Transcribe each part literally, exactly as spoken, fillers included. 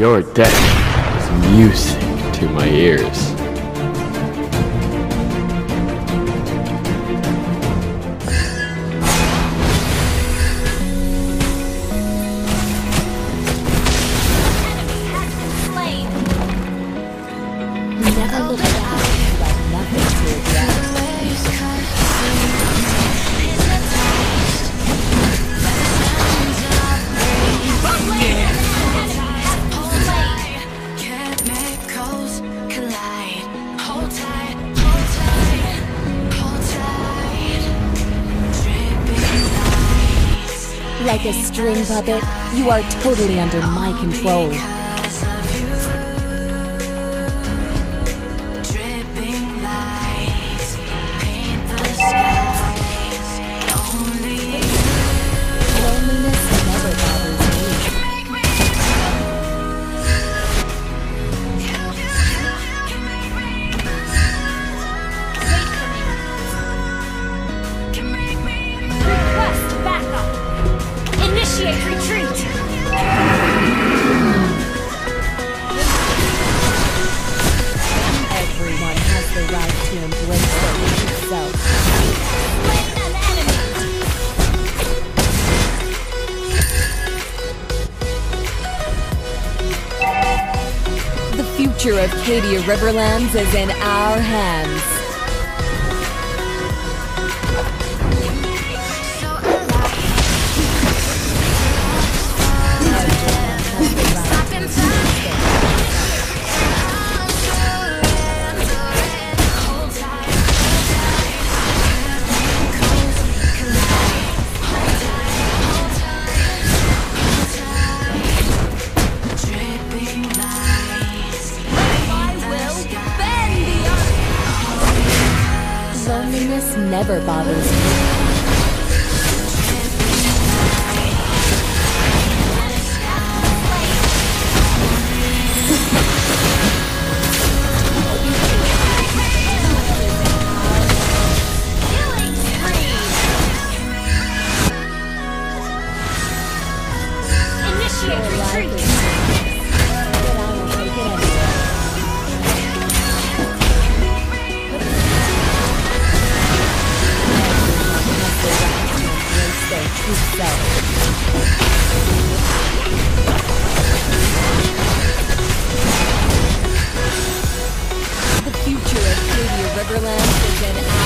Your death is music to my ears. Never look back. You have nothing to regret. Like a string puppet, you are totally under my control. The future of Cadia Riverlands is in our hands. Loneliness never bothers me. The future of Cadia Riverlands is in our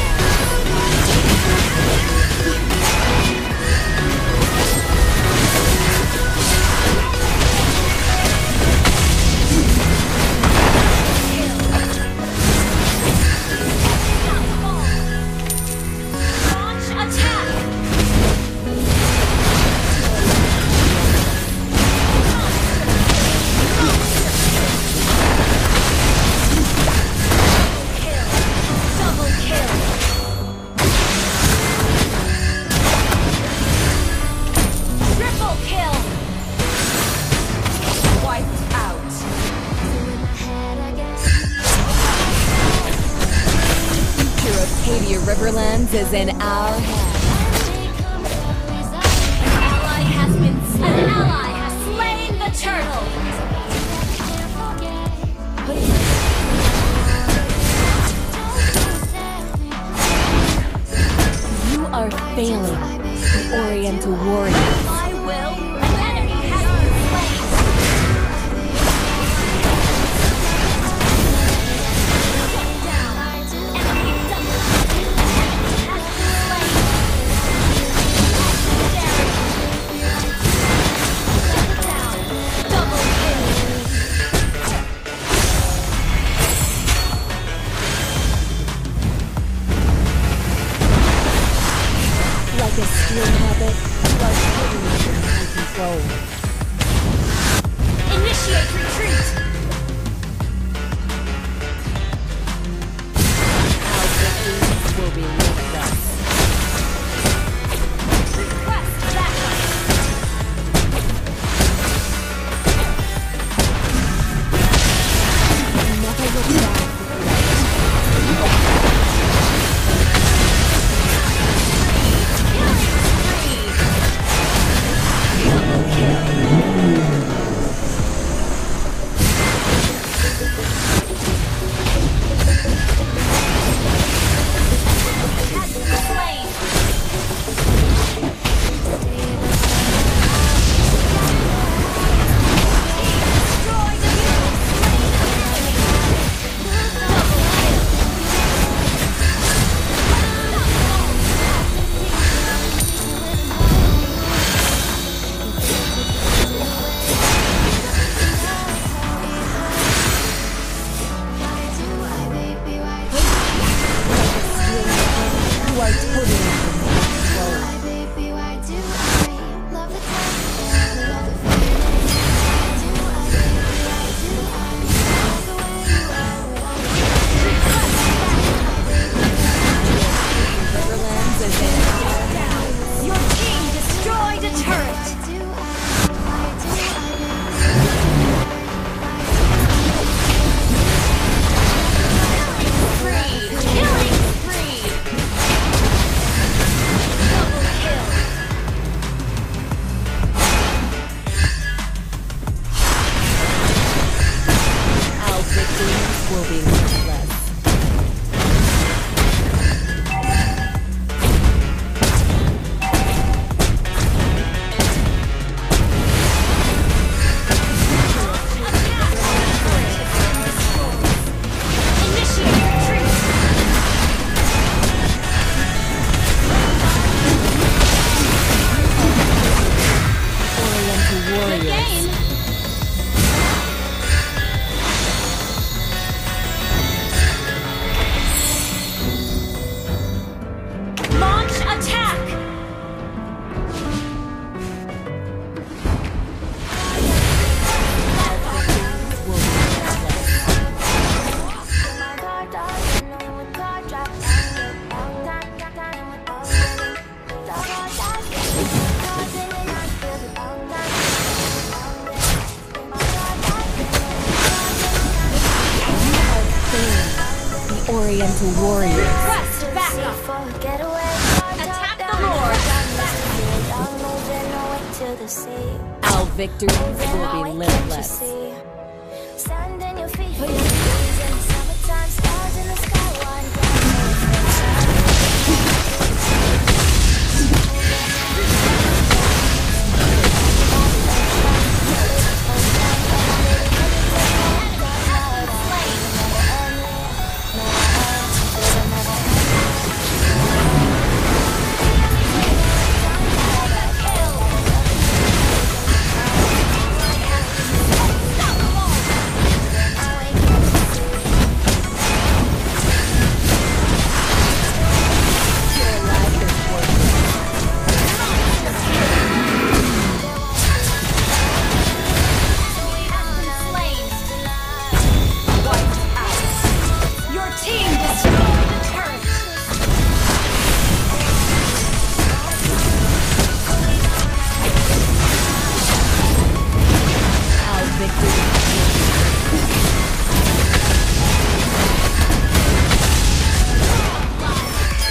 Cadia Riverlands is in our hands. An ally has been an ally has slain the turtle. You are failing, the Oriental warrior. I will. An enemy has been slain. Like a steel puppet, you are totally under my control. Initiate retreat. Our victories will be limitless. Request backup. Never look back. legendary into warriors. Request backup. Attack the Lord. Our victories will be limitless.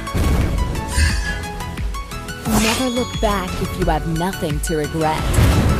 Never look back if you have nothing to regret.